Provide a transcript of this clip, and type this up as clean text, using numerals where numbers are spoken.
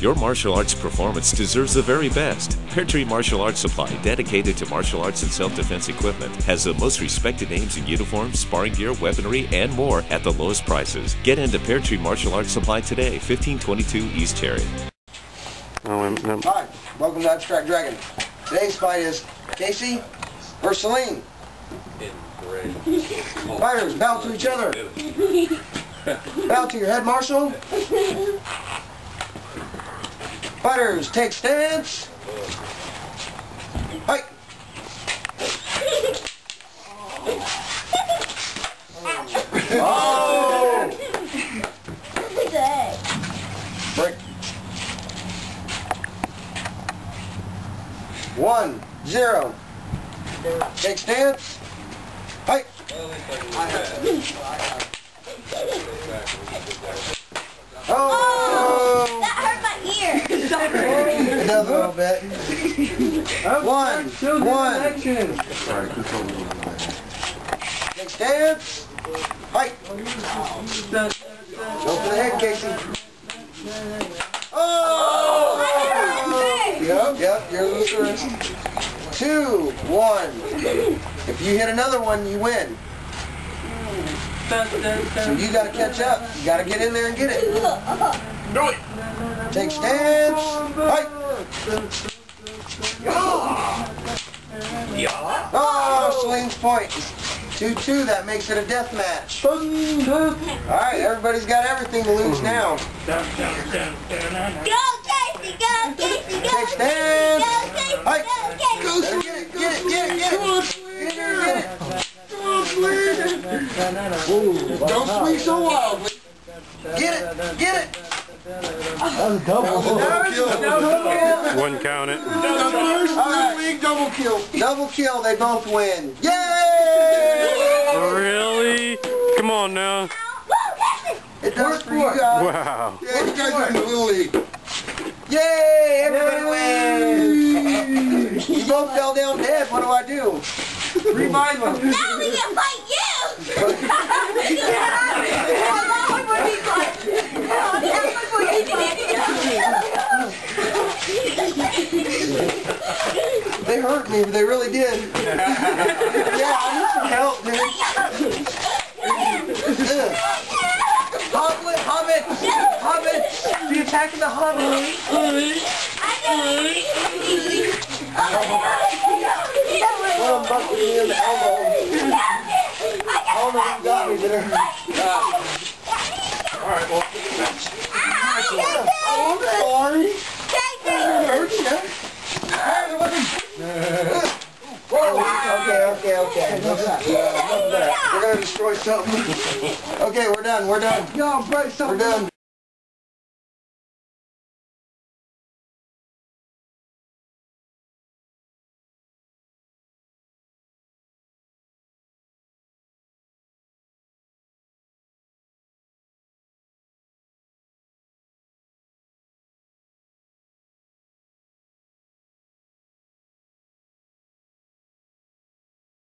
Your martial arts performance deserves the very best. Pear Tree Martial Arts Supply, dedicated to martial arts and self-defense equipment, has the most respected names in uniforms, sparring gear, weaponry, and more at the lowest prices. Get into Pear Tree Martial Arts Supply today, 1522 East Cherry. Hi, welcome to Abstract Dragon. Today's fight is Casey versus Celine. Fighters, bow to each other. Bow to your head marshal. Fighters, take stance. Fight. Oh! Break. 1-0. Take stance. Fight. Oh! That hurt my ear. It does a little bit. 1. Take stance. Fight. Go for the head, Casey. Oh! Yep, you're losing. 2-1. If you hit another one, you win. So you gotta catch up. You gotta get in there and get it. Do it. Take stance. Fight. Oh, Celine's point. 2-2. That makes it a death match. All right, everybody's got everything to lose now. Go, Casey! Go, Casey! Go! Take stance. Go, Casey! Fight. Go, Casey! Get it. Get in there and get it. Don't swing so wildly. Get it. That was a double. Wouldn't count it. Alright, double kill. Double kill, they both win. Yay! Really? Come on now. It does for you guys. Wow. Yeah, you guys are in the Little League. Yay! Everybody wins! You both fell down dead. What do I do? Revive them. Now we can fight you! They hurt me, but they really did. Yeah, I need some help, dude. Hobbit! You're attacking the Hobbit! Well, I'm busting me in the elbow. Oh no, you got me there. Alright, well, I'm sorry. Okay. Enough of that. We're gonna destroy something. Okay, we're done. We're done. We're done.